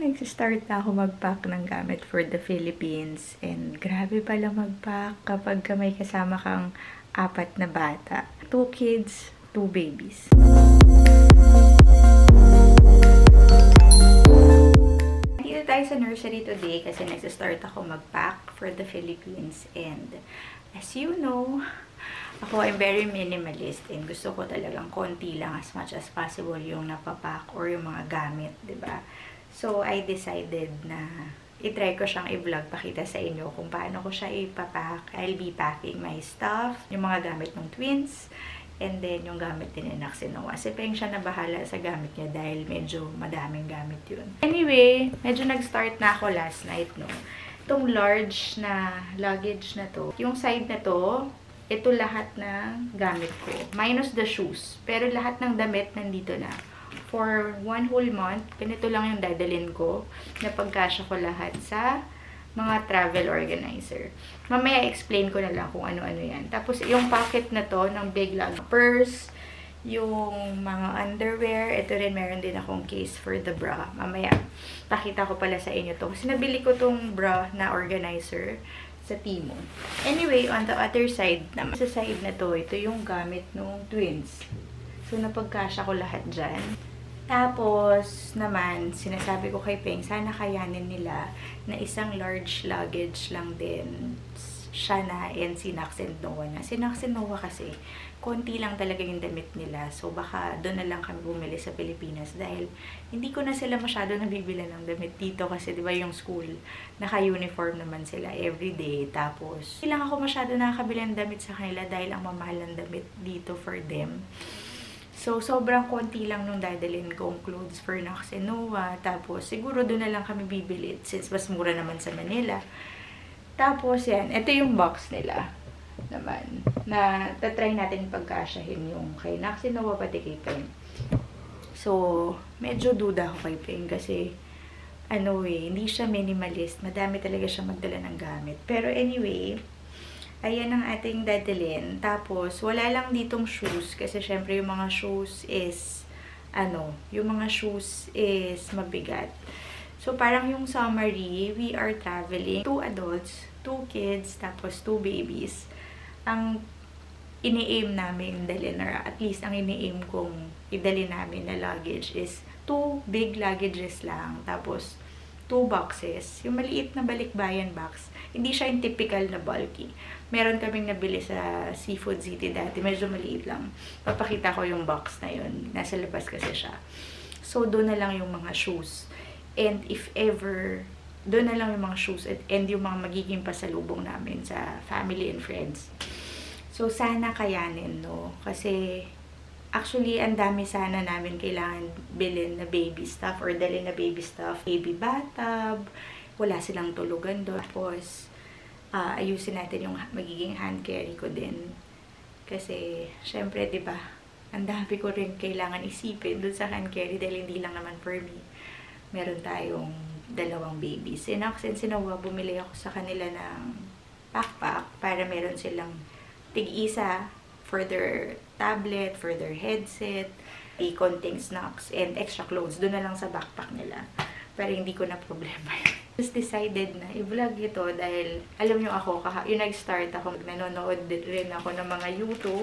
nagsistart na ako mag-pack ng gamit for the Philippines. And grabe pala mag-pack kapag may kasama kang 4 na bata. 2 kids, 2 babies. Dito tayo sa nursery today kasi nagsistart ako mag-pack for the Philippines. And as you know, ako ay very minimalist and gusto ko talagang konti lang as much as possible yung napapack or yung mga gamit, diba? So, I decided na i-try ko siyang i-vlog, pakita sa inyo kung paano ko siya ipapack. I'll be packing my stuff, yung mga gamit ng twins, and then yung gamit din ni Noah. Si Peng siya na bahala sa gamit niya dahil medyo madaming gamit yun. Anyway, medyo nag-start na ako last night, no? Itong large na luggage na to, yung side na to, ito lahat ng gamit ko. Minus the shoes. Pero lahat ng damit nandito na. For 1 whole month, ganito lang yung dadalhin ko. Napagkasya ko lahat sa mga travel organizer. Mamaya explain ko na lang kung ano-ano yan. Tapos yung pocket na to ng big lug purse, yung mga underwear, ito rin meron din akong case for the bra. Mamaya, pakita ko pala sa inyo to. Kasi nabili ko tong bra na organizer sa Timo. Anyway, on the other side naman, sa side na to, ito yung gamit ng twins. So, napagkasya ko lahat dyan. Tapos, naman, sinasabi ko kay Peng, sana kayanin nila na isang large luggage lang din siya na and si Nax and Noah na. Si Nax and Noah kasi, konti lang talaga yung damit nila. So, baka doon na lang kami bumili sa Pilipinas dahil hindi ko na sila masyado nabibila ng damit dito kasi di ba yung school, naka-uniform naman sila everyday. Tapos, hindi lang ako masyado nakakabili ng damit sa kanila dahil ang mamahal ng damit dito for them. So, sobrang konti lang nung dadalhin kong clothes for Nax and Noah. Tapos, siguro doon na lang kami bibili since mas mura naman sa Manila. Tapos, yan. Ito yung box nila naman. Na tatry natin pagkasyahin yung kay Nax and Noah pati kay Peng. So, medyo duda ako kay Peng kasi hindi siya minimalist. Madami talaga siya magdala ng gamit. Pero anyway, ayan ang ating dadalhin. Tapos, wala lang ditong shoes. Kasi, syempre, yung mga shoes is, mabigat. So, parang yung summary, we are traveling. 2 adults, 2 kids, tapos 2 babies. Ang ini-aim namin dalhin, or at least ang ini-aim kong idalhin namin na luggage is 2 big luggages lang. Tapos, 2 boxes. Yung maliit na balikbayan box, hindi siya yung typical na bulky. Meron kaming nabili sa Seafood City dati. Medyo maliit lang. Papakita ko yung box na yun. Nasa labas kasi siya. So, doon na lang yung mga shoes. And if ever, doon na lang yung mga shoes and yung mga magiging pasalubong namin sa family and friends. So, sana kayanin, no? Kasi, actually, ang dami sana namin kailangan bilhin na baby stuff or dalhin na baby stuff. Baby bathtub, wala silang tulugan doon. Tapos, ayusin natin yung magiging hand carry ko din. Kasi, syempre, diba, ang dami ko rin kailangan isipin dun sa hand carry dahil hindi lang naman for me. Meron tayong 2 babies. Si Nax and si Noah, bumili ako sa kanila ng backpack para meron silang tig-isa for their tablet, for their headset, konting snacks, and extra clothes. Doon na lang sa backpack nila. Pero hindi ko na problema yun. Just decided na i-vlog ito dahil alam nyo ako, yung nag-start ako, nanonood rin ako ng mga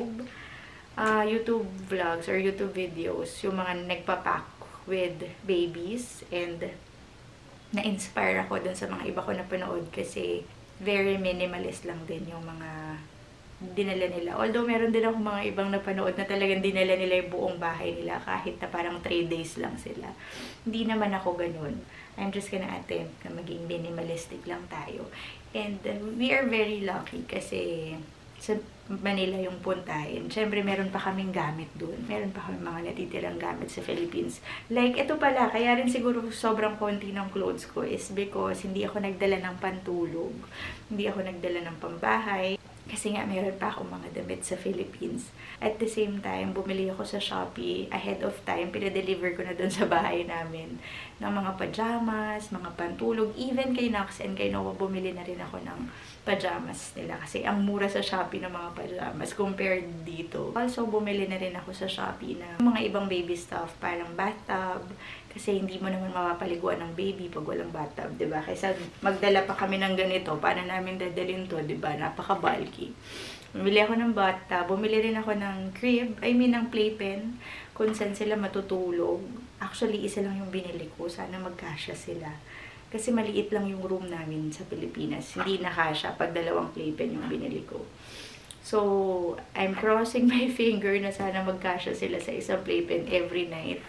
YouTube vlogs or YouTube videos, yung mga nagpapack with babies, and na-inspire ako dun sa mga iba ko napanood kasi very minimalist lang din yung mga dinala nila. Although meron din ako mga ibang napanood na talagang dinala nila yung buong bahay nila kahit na parang 3 days lang sila. Hindi naman ako ganun. I'm just gonna attempt na maging minimalistic lang tayo. And we are very lucky kasi sa Manila yung puntahin. Siyempre, meron pa kaming gamit dun. Meron pa kaming mga natitirang gamit sa Philippines. Like, ito pala, kaya rin siguro sobrang konti ng clothes ko is because hindi ako nagdala ng pantulog. Hindi ako nagdala ng pambahay. Kasi nga, meron pa akong mga damit sa Philippines. At the same time, bumili ako sa Shopee ahead of time. Pinadeliver ko na dun sa bahay namin ng mga pajamas, mga pantulog. Even kay Nax and kay Noah, bumili na rin ako ng pajamas nila. Kasi ang mura sa Shopee ng mga pajamas compared dito. Also, bumili na rin ako sa Shopee ng mga ibang baby stuff. Parang bathtub. Kasi hindi mo naman mapapaliguan ng baby pag walang bathtub, diba? Kaysa magdala pa kami ng ganito, paano namin dadalhin to, diba? Napaka-bulky. Bumili ako ng bathtub, bumili rin ako ng crib, ng playpen, kung saan sila matutulog. Actually, isa lang yung binili ko, sana magkasya sila. Kasi maliit lang yung room namin sa Pilipinas. Hindi nakasya pag dalawang playpen yung binili ko. So, I'm crossing my finger na sana magkasya sila sa isang playpen every night.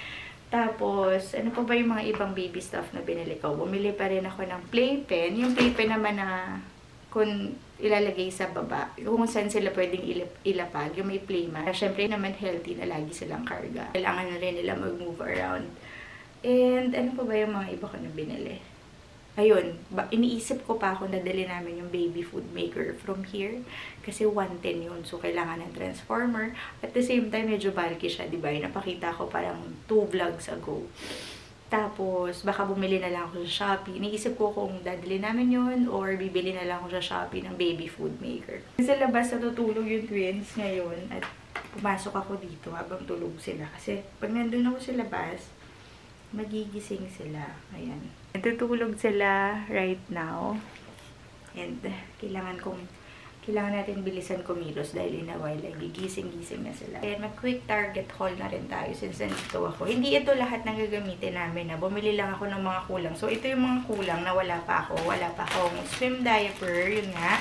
Tapos, ano pa ba yung mga ibang baby stuff na binili ko? Bumili pa rin ako ng playpen. Yung playpen naman na kung ilalagay sa baba, kung saan sila pwedeng ilapag, yung may playmat. Siyempre naman healthy na lagi silang karga. Kailangan na rin nila mag-move around. And ano pa ba yung mga iba ko na binili? Ayun, iniisip ko pa kung dadali namin yung baby food maker from here. Kasi 110 yun. So, kailangan ng transformer. At the same time, medyo bulky siya, diba? Yung napakita ko parang 2 vlogs ago. Tapos, baka bumili na lang ako sa Shopee. Iniisip ko kung dadali namin yun or bibili na lang ako sa Shopee ng baby food maker. Sa labas, natutulog yung twins ngayon. At pumasok ako dito habang tulog sila. Kasi pag nandun ako sa labas, magigising sila. Ayan. Natutulog sila right now. And kailangan natin bilisan kumilos dahil in a while ay gigising-gising na sila. Ayan, mag-quick Target haul na rin tayo since nandito ako. Hindi ito lahat ng gagamitin namin na bumili lang ako ng mga kulang. So, ito yung mga kulang na wala pa ako. Wala pa akong swim diaper, yun nga.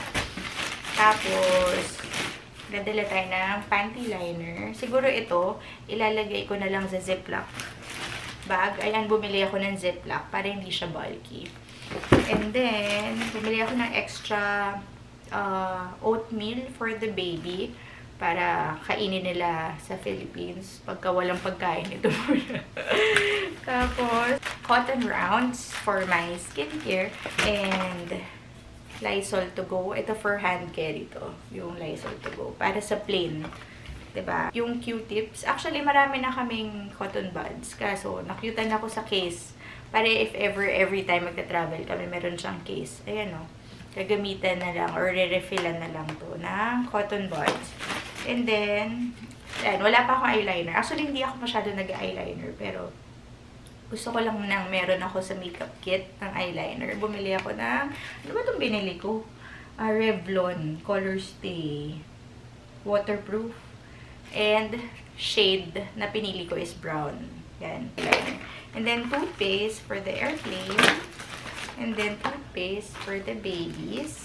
Tapos, dadala tayo ng panty liner. Siguro ito, ilalagay ko na lang sa Ziploc bag. Ayan, bumili ako ng Ziploc para hindi siya bulky. And then, bumili ako ng extra oatmeal for the baby para kainin nila sa Philippines pagka walang pagkain ito muna. Tapos, cotton rounds for my skincare and Lysol to go. Ito for hand carry to. Yung Lysol to go. Para sa plain. Diba? Yung Q-tips. Actually, marami na kaming cotton buds. Kaso, nakyutan ako sa case. Para if ever, every time magta-travel kami, meron siyang case. Ayan o. Gagamitan na lang or re-refillan na lang to ng cotton buds. And then, ayan, wala pa akong eyeliner. Actually, hindi ako masyado nag-eyeliner. Pero, gusto ko lang nang meron ako sa makeup kit ng eyeliner. Bumili ako ng, ano ba itong binili ko? Revlon Color Stay Waterproof. And shade na pinili ko is brown. Yan. And then toothpaste for the airplane. And then toothpaste for the babies.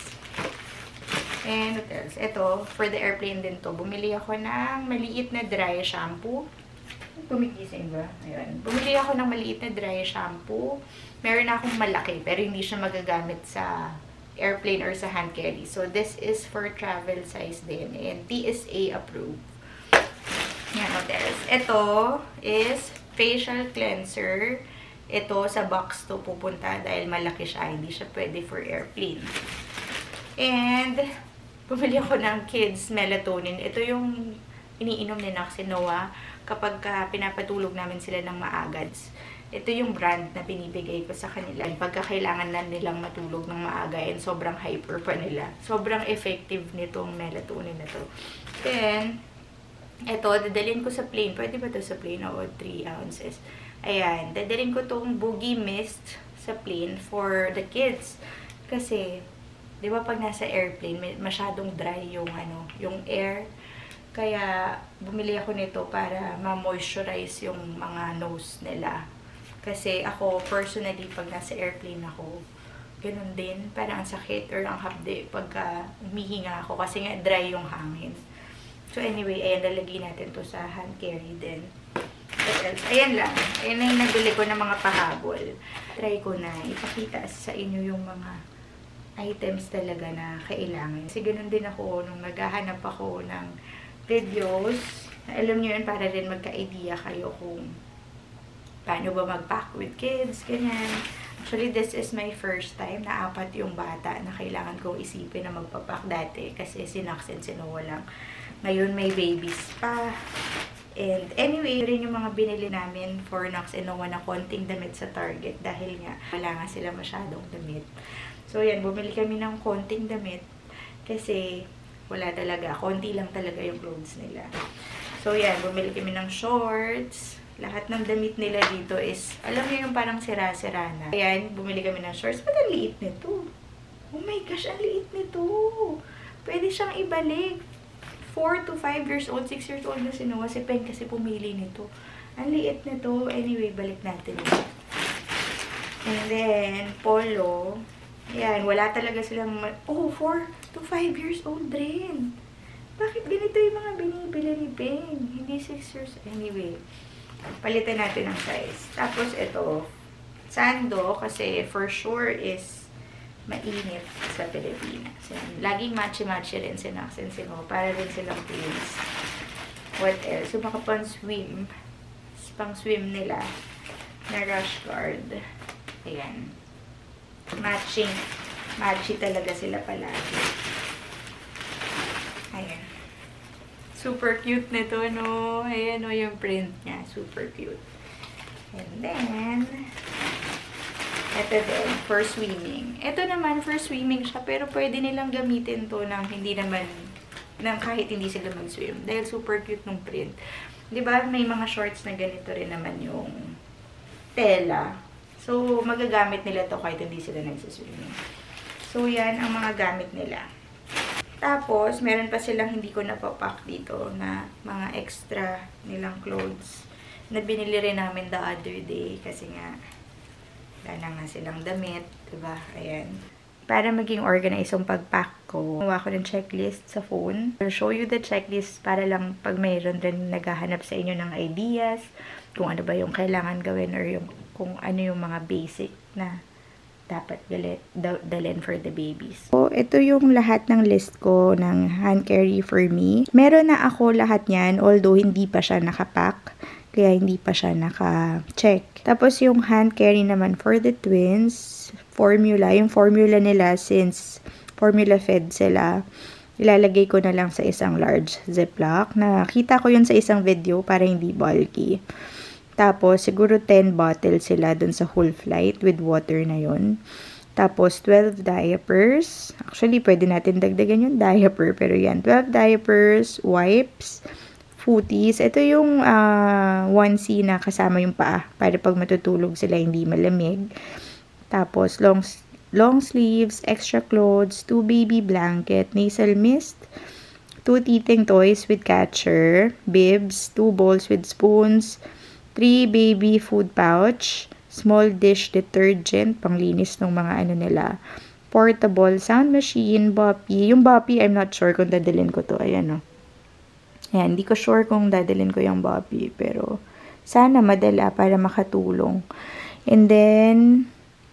And what else? Ito, for the airplane din to. Bumili ako ng maliit na dry shampoo. Gumigising ba? Ayan. Bumili ako ng maliit na dry shampoo. Meron akong malaki, pero hindi siya magagamit sa airplane or sa hand carry. So, this is for travel size din. And TSA approved. Yan, what else? Ito is facial cleanser. Ito sa box to pupunta dahil malaki siya. Hindi siya pwede for airplane. And, bumili ako ng kids melatonin. Ito yung iniinom ni Nox si Noah kapag pinapatulog namin sila ng maagads. Ito yung brand na binibigay ko sa kanila. Pagka kailangan na nilang matulog ng maaga and sobrang hyper pa nila. Sobrang effective nitong melatonin na to. Then, ito, dadalhin ko sa plain. Pwede ba ito sa plain? O 3 ounces. Ayan, dadalhin ko tong Boogie Mist sa plain for the kids. Kasi, di ba pag nasa airplane, masyadong dry yung, yung air. Kaya, bumili ako nito para ma-moisturize yung mga nose nila. Kasi ako, personally, pag nasa airplane ako, ganun din. Parang ang sakit or ang hapde pagka umihinga ako. Kasi nga, dry yung hangin. So, anyway, ayan, lalagay natin to sa hand carry din. Ayan lang. Ayan na yung nabili ko ng mga pahabol. Try ko na ipakita sa inyo yung mga items talaga na kailangan. Kasi ganun din ako nung naghahanap ako ng videos. Alam nyo yun, para rin magka-idea kayo kung paano ba mag-pack with kids, ganyan. Actually, this is my first time na 4 yung bata na kailangan kong isipin na magpapack dati. Kasi si Nox and si Noah lang. Ngayon, may babies pa. And anyway, rin yung mga binili namin for Nox and Noah na konting damit sa Target. Dahil nga, wala nga sila masyadong damit. So, yan, bumili kami ng konting damit. Kasi, wala talaga. Konti lang talaga yung clothes nila. So, yan, bumili kami ng shorts. Lahat ng damit nila dito is, alam niyo yung parang sira-sira na. Ayan, bumili kami ng shorts. Ba't ang liit nito? Oh my gosh, ang liit nito. Pwede siyang ibalik. 4 to 5 years old, 6 years old na si Noah. Si Pen kasi pumili nito. Ang liit nito. Anyway, balik natin yun. And then, polo. Ayan, wala talaga silang... Oh, 4 to 5 years old rin. Bakit ganito yung mga binibili ni Ben? Hindi 6 years... Anyway, palitan natin ang size. Tapos, ito. Sando, kasi for sure is mainit sa Pilipinas. Laging matchy-matchy rin si Nax and si Mo. Para rin silang twins. What else? Yung mga pang-swim. Pang-swim nila. Na rush guard. Ayan. Matching. Matchy talaga sila palagi. Ayan. Super cute nito, no? Ayan, no, yung print niya. Super cute. And then, ito din, for swimming. Ito naman, for swimming siya, pero pwede nilang gamitin to ng hindi naman, ng kahit hindi sila mag-swim. Dahil super cute nung print. Diba, may mga shorts na ganito rin naman yung tela. So, magagamit nila to kahit hindi sila nagsiswimming. So, yan ang mga gamit nila. Tapos, meron pa silang hindi ko napapak dito na mga extra nilang clothes na binili rin namin the other day kasi nga wala nga silang damit, diba? Ayan. Para maging organized yung pag-pack ko, gumawa ko ng checklist sa phone. I'll show you the checklist para lang pag mayroon rin naghahanap sa inyo ng ideas, kung ano ba yung kailangan gawin or yung, kung ano yung mga basic na dapat dalhin for the babies. So, ito yung lahat ng list ko ng hand carry for me. Meron na ako lahat yan, although hindi pa siya nakapack. Kaya hindi pa siya naka-check. Tapos yung hand carry naman for the twins, formula. Yung formula nila, since formula fed sila, ilalagay ko na lang sa isang large ziplock. Nakita ko yun sa isang video para hindi bulky. Tapos siguro 10 bottles sila dun sa whole flight with water na yun. Tapos 12 diapers. Actually, pwede natin dagdagan yung diaper. Pero yan, 12 diapers, wipes, footies. Ito yung onesie na kasama yung paa para pag matutulog sila hindi malamig. Tapos long sleeves, extra clothes, 2 baby blanket, nasal mist, 2 teething toys with catcher, bibs, 2 bowls with spoons, 3 baby food pouch, small dish detergent, panglinis ng mga ano nila, portable sound machine, boppy. Yung boppy, I'm not sure kung dadalhin ko to. Ayan, o. Ayan, hindi ko sure kung dadalhin ko yung boppy, pero sana madala para makatulong. And then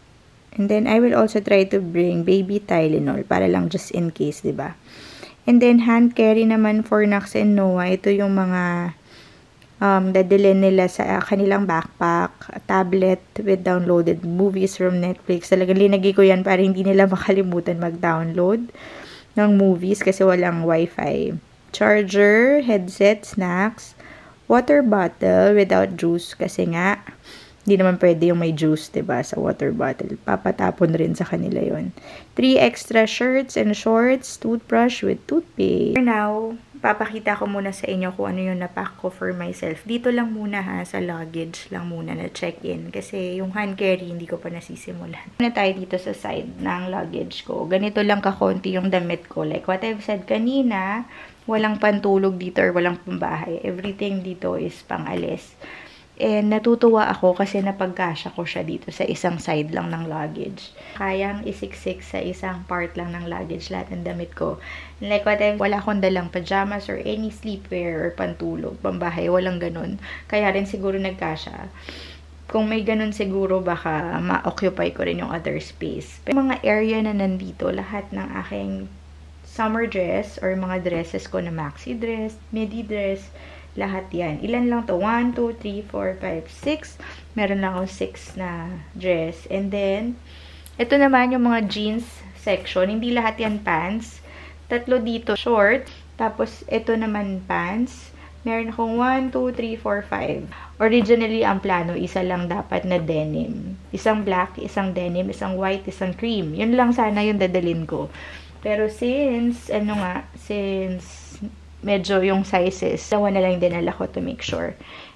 I will also try to bring baby Tylenol para lang just in case, diba? And then hand carry naman for Nax and Noah, ito yung mga dadalhin nila sa kanilang backpack, tablet with downloaded movies from Netflix. Talagang linagay ko yan para hindi nila makalimutan mag-download ng movies kasi walang wifi. Charger, headset, snacks, water bottle without juice kasi nga hindi naman pwede yung may juice, diba, sa water bottle. Papatapon rin sa kanila yon. 3 extra shirts and shorts, toothbrush with toothpaste. For now, papakita ko muna sa inyo kung ano yung napack ko for myself. Dito lang muna ha, sa luggage lang muna na check-in. Kasi yung hand carry, hindi ko pa nasisimulan. Muna tayo dito sa side ng luggage ko. Ganito lang kakonti yung damit ko. Like what I've said kanina, walang pantulog dito or walang pambahay. Everything dito is pang-alis. And natutuwa ako kasi napagkasya ko siya dito sa isang side lang ng luggage. Kayang isiksik sa isang part lang ng luggage lahat ng damit ko. Like what wala akong dalang pajamas or any sleepwear or pantulog, pambahay, walang ganun. Kaya rin siguro nagkasya. Kung may ganun siguro, baka ma-occupy ko rin yung other space. Pero mga area na nandito, lahat ng aking summer dress or mga dresses ko na maxi dress, midi dress, lahat yan. Ilan lang to? 1, 2, 3, 4, 5, 6. Meron lang ako 6 na dress. And then, ito naman yung mga jeans section. Hindi lahat yan pants. 3 dito short. Tapos, ito naman pants. Meron akong 1, 2, 3, 4, 5. Originally, ang plano, isa lang dapat na denim. Isang black, isang denim, isang white, isang cream. Yun lang sana yung dadalin ko. Pero since medyo yung sizes, dawa na lang dinala ko to make sure.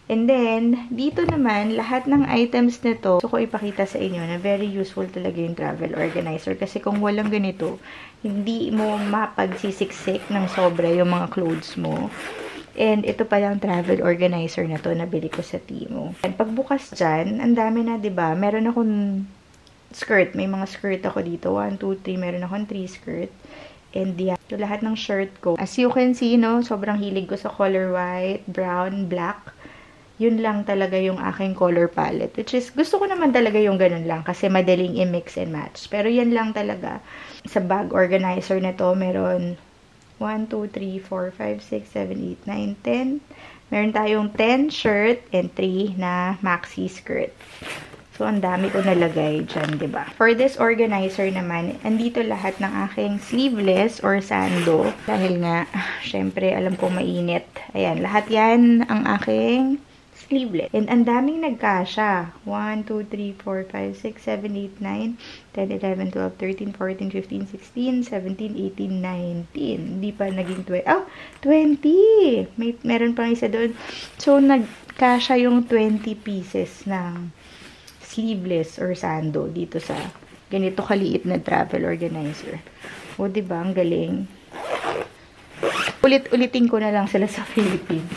And then, dito naman, lahat ng items na to, gusto ko ipakita sa inyo na very useful talaga yung travel organizer. Kasi kung walang ganito, hindi mo mapagsisiksik ng sobra yung mga clothes mo. And ito pa lang travel organizer na to, nabili ko sa Temu. And pagbukas dyan, ang dami na, 'di ba? Meron akong skirt. May mga skirt ako dito. 1, 2, 3. Meron akong 3 skirt. And yeah, ito lahat ng shirt ko. As you can see, no, sobrang hilig ko sa color white, brown, black. Yun lang talaga yung aking color palette. Which is, gusto ko naman talaga yung ganun lang. Kasi madaling i-mix and match. Pero yan lang talaga. Sa bag organizer na to, meron 1, 2, 3, 4, 5, 6, 7, 8, 9, 10. Meron tayong 10 shirt and 3 na maxi skirt. So, ang dami ko nalagay dyan, diba? For this organizer naman, andito lahat ng aking sleeveless or sando. Dahil nga, syempre, alam kong mainit. Ayan, lahat yan ang aking sleeveless. And ang daming nagkasya. 1, 2, 3, 4, 5, 6, 7, 8, 9, 10, 11, 12, 13, 14, 15, 16, 17, 18, 19. Hindi pa naging 20. Oh, 20! Meron pang isa doon. So, nagkasya yung 20 pieces ng sleeveless or sando dito sa ganito kaliit na travel organizer. O, diba? Ang galing. Ulit-ulitin ko na lang sila sa Philippines.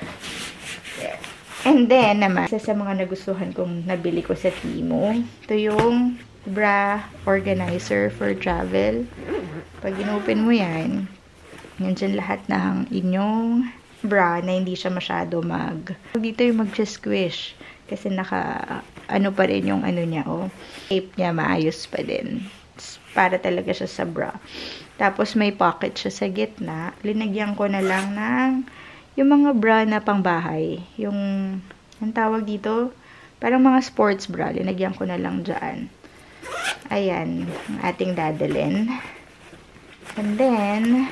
And then, naman, isa sa mga nagustuhan kong nabili ko sa Temu, ito yung bra organizer for travel. Pag inopen mo yan, nandiyan lahat ng inyong bra na hindi siya masyado dito yung mag-squish. Kasi ano pa rin yung ano niya, oh. Shape niya, maayos pa din. Para talaga siya sa bra. Tapos may pocket siya sa gitna. Linagyan ko na lang ng yung mga bra na pangbahay. Yung, ang tawag dito, parang mga sports bra. Linagyan ko na lang dyan. Ayan, ang ating dadalhin. And then,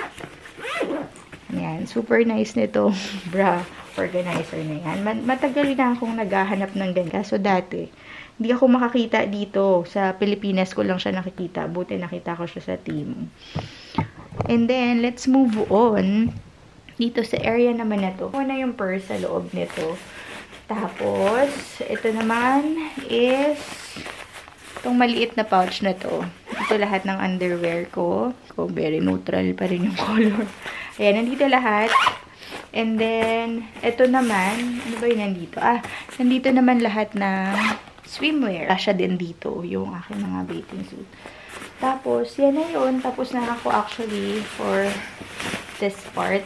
ayan, super nice nito bra organizer na yan. Matagal na akong naghahanap ng ganyan. Kaso dati, hindi ako makakita dito. Sa Pilipinas ko lang siya nakikita. Buti nakita ko siya sa Temu. And then, let's move on. Dito sa area naman na to. Una yung purse sa loob nito. Tapos, ito naman is itong maliit na pouch na to. Ito lahat ng underwear ko. Very neutral pa rin yung color. Ayan, nandito lahat. And then, ito naman, ano ba yun nandito? Nandito naman lahat ng swimwear. Kasya din dito yung aking mga bathing suit. Tapos, yan na yun. Tapos na ako actually for this part.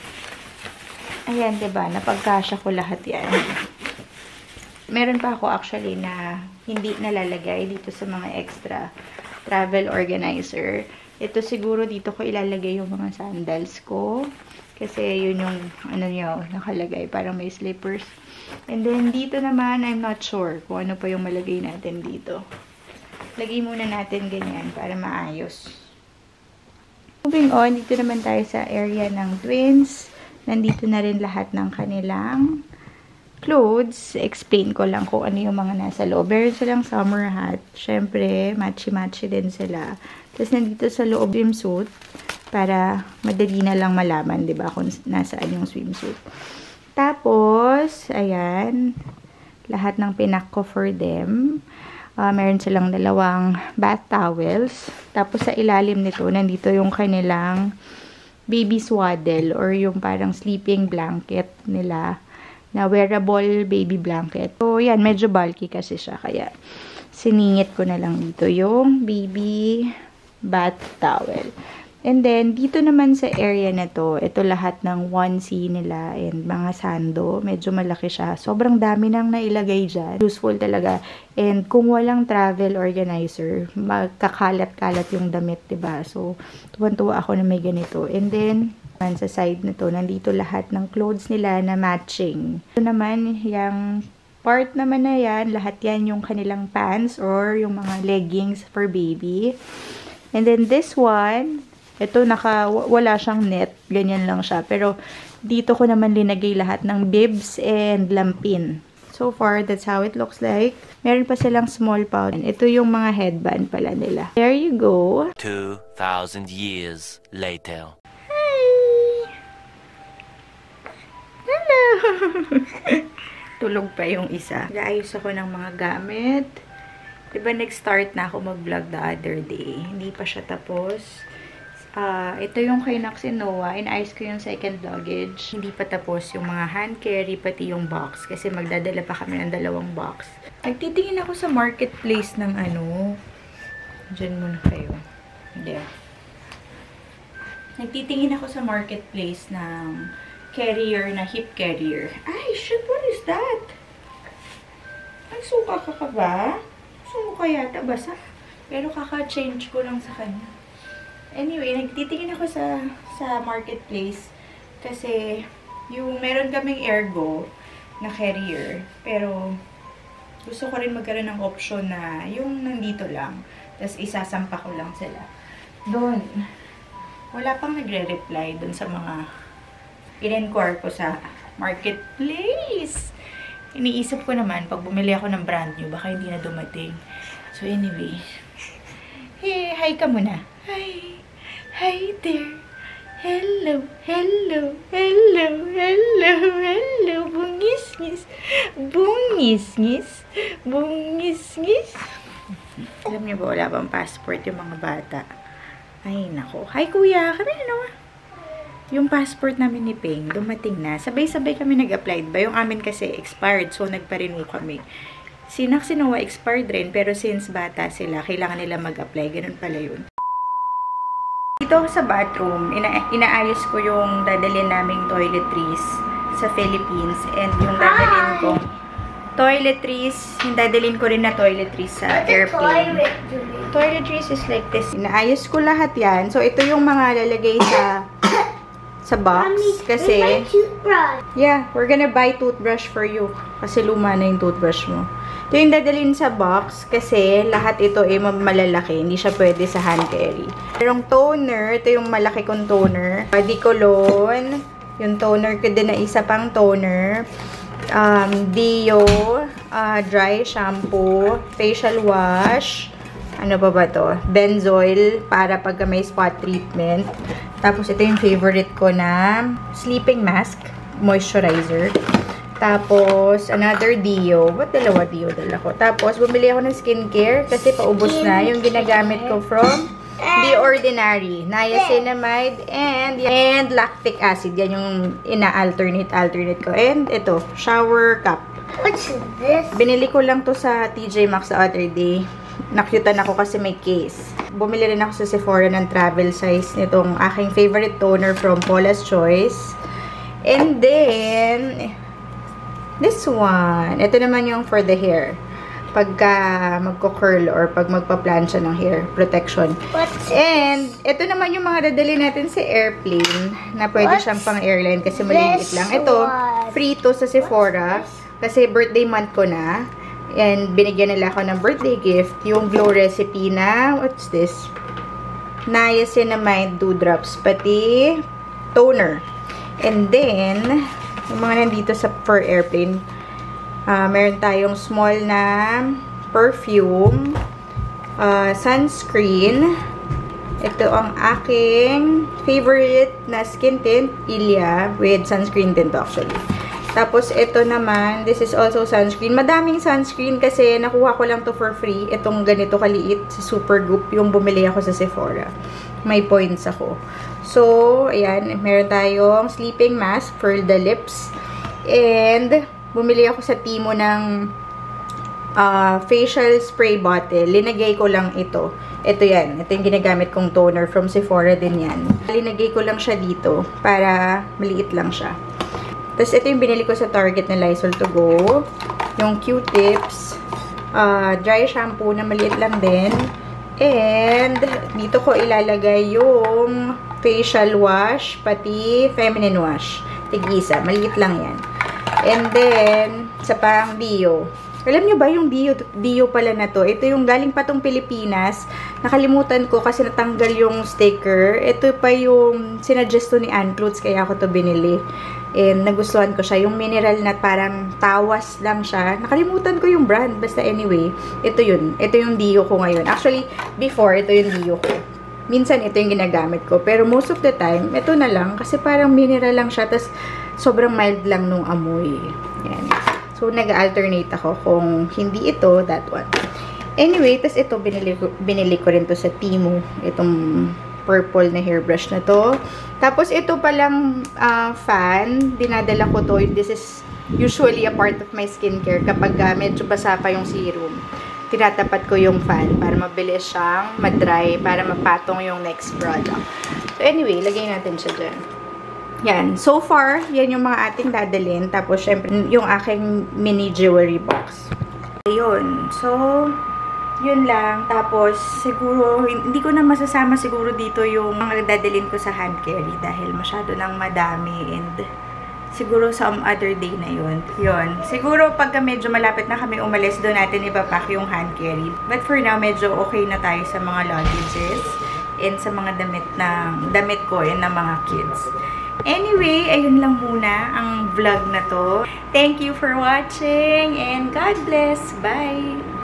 Ayan, diba? Napagkasya ko lahat yan. Meron pa ako actually na hindi nalalagay dito sa mga extra travel organizer. Ito siguro dito ko ilalagay yung mga sandals ko. Kasi yun yung, ano nyo, nakalagay. Parang may slippers. And then, dito naman, I'm not sure kung ano pa yung malagay natin dito. Lagay muna natin ganyan para maayos. Moving on, dito naman tayo sa area ng twins. Nandito na rin lahat ng kanilang clothes. Explain ko lang kung ano yung mga nasa loob. Meron silang summer hat. Siyempre, matchy-matchy din sila. Tapos, nandito sa loob swimsuit. Para madali na lang malaman, 'di ba, kung nasaan yung swimsuit. Tapos, ayan, lahat ng pinak ko for them. Meron silang dalawang bath towels. Tapos, sa ilalim nito, nandito yung kanilang baby swaddle or yung parang sleeping blanket nila na wearable baby blanket. So, yan, medyo bulky kasi siya. Kaya, siningit ko na lang dito yung baby bath towel. And then, dito naman sa area na to, ito lahat ng onesie nila and mga sando. Medyo malaki siya. Sobrang dami nang nailagay dyan. Useful talaga. And kung walang travel organizer, magkakalat-kalat yung damit, diba? So, tuwan-tuwa ako na may ganito. And then, sa side na to, nandito lahat ng clothes nila na matching. Ito naman, yung part naman na yan, lahat yan yung kanilang pants or yung mga leggings for baby. And then, this one, ito, wala siyang net. Ganyan lang siya. Pero, dito ko naman linagay lahat ng bibs and lampin. So far, that's how it looks like. Meron pa silang small pouch. Ito yung mga headband pala nila. There you go. 2,000 years later. Hi! Hello! Tulog pa yung isa. Naayos ako ng mga gamit. Diba nag-start na ako mag-vlog the other day. Hindi pa siya tapos. Ito yung kay Nox and Noah. Inayos ko yung second luggage. Hindi pa tapos yung mga hand carry, pati yung box. Kasi magdadala pa kami ng 2 box. Nagtitingin ako sa marketplace ng ano. Diyan muna kayo. Hindi. Nagtitingin ako sa marketplace ng carrier na hip carrier. Ay, shit, what is that? Ay, suka ka ba? Suka yata, basa. Pero kaka-change ko lang sa kanya. Anyway, nagtitingin ako sa marketplace kasi yung meron kaming Ergo na carrier. Pero gusto ko rin magkaroon ng option na yung nandito lang. Tapos isasampa ko lang sila. Doon. Wala pang nagre-reply doon sa mga in-inquire ko sa marketplace. Iniisip ko naman, pag bumili ako ng brand new, baka hindi na dumating. So anyway. Hey, hi ka muna. Hi. Hi there. Hello, hello, hello, hello, hello. Bungis-ngis. Bungis-ngis. Bungis-ngis. Alam niyo ba, wala bang passport yung mga bata? Ay, nako. Hi, kuya. Kami na. Yung passport namin ni Peng, dumating na. Sabay-sabay kami nag-apply. Ba? Yung amin kasi expired, so nagpa-renew kami. Si Nox and Noah expired rin, pero since bata sila, kailangan nila mag-apply. Ganun pala yun. Dito ako sa bathroom, inaayos ko yung dadalhin naming toiletries sa Philippines. And yung dadalhin ko, toiletries, yung dadalhin ko rin na toiletries sa airplane. Toiletries is like this. Inaayos ko lahat yan. So, ito yung mga lalagay sa box. Kasi, yeah, we're gonna buy toothbrush for you. Kasi luma na yung toothbrush mo. Ito yung dadalhin sa box kasi lahat ito ay malalaki. Hindi siya pwede sa hand carry. Merong toner. Ito yung malaki kong toner. Body cologne. Yung toner ko din na isa pang toner. Dio. Dry shampoo. Facial wash. Ano ba to? Benzoyl para pagka may spot treatment. Tapos ito yung favorite ko na sleeping mask. Moisturizer. Tapos, another Dio. Ba't dalawa Dio dala ko? Tapos, bumili ako ng skincare kasi paubos na yung ginagamit ko from The Ordinary. Niacinamide and lactic acid. Yan yung ina-alternate ko. And ito, shower cup. What's this? Binili ko lang to sa TJ Maxx the other day. Nakyutan ako kasi may case. Bumili rin ako sa Sephora ng travel size nitong aking favorite toner from Paula's Choice. And then, this one. Ito naman yung for the hair. Pagka magko-curl or pag magpa-plansya ng hair protection. And ito naman yung mga dadali natin sa airplane na pwede siyang pang airline kasi maliit lang. Ito, free to sa Sephora kasi birthday month ko na. And binigyan nila ako ng birthday gift. Yung Glow recipe na, what's this? Niacinamide dewdrops, pati toner. And then, yung mga nandito sa per airplane, meron tayong small na perfume, sunscreen. Ito ang aking favorite na skin tint, Ilia, with sunscreen tint actually. Tapos, ito naman, this is also sunscreen. Madaming sunscreen kasi nakuha ko lang to for free. Itong ganito kaliit sa Supergoop, yung bumili ako sa Sephora. May points ako. So, ayan, meron tayong sleeping mask for the lips. And, bumili ako sa Timo ng facial spray bottle. Linagay ko lang ito. Ito yan. Ito yung ginagamit kong toner from Sephora din yan. Linagay ko lang siya dito para maliit lang siya. Tapos, ito yung binili ko sa Target na Lysol to Go. Yung Q-tips. Dry shampoo na maliit lang din. And, dito ko ilalagay yung facial wash, pati feminine wash. Tig-isa. Maliit lang yan. And then, sa pang Dio. Alam nyo ba yung Dio pala na to? Ito yung galing pa tong Pilipinas. Nakalimutan ko kasi natanggal yung sticker. Ito pa yung sinuggest ni Ann Clothes kaya ako to binili. And nagustuhan ko siya. Yung mineral na parang tawas lang siya. Nakalimutan ko yung brand. Basta anyway, ito yun. Ito yung Dio ko ngayon. Actually, before, ito yung Dio ko. Minsan, ito yung ginagamit ko. Pero most of the time, ito na lang. Kasi parang mineral lang siya. Tapos, sobrang mild lang nung amoy. Yan. So, nag-alternate ako kung hindi ito, that one. Anyway, tas ito, binili ko rin to sa Temu. Itong purple na hairbrush na to. Tapos, ito palang fan. Dinadala ko to. This is usually a part of my skincare kapag medyo basa pa yung serum. Tinatapat ko yung fan para mabilis siyang madry, para mapatong yung next product. So, anyway, lagay natin siya dyan. Yan. So far, yan yung mga ating dadalhin. Tapos, syempre, yung aking mini jewelry box. Ayun. So, yun lang. Tapos, siguro, hindi ko na masasama siguro dito yung mga dadalhin ko sa hand carry dahil masyado nang madami and siguro some other day na yun. Yun. Siguro pagka medyo malapit na kami umalis, doon natin ipapack yung hand carry. But for now, medyo okay na tayo sa mga luggages and sa mga damit ko and ng mga kids. Anyway, ayun lang muna ang vlog na to. Thank you for watching and God bless. Bye!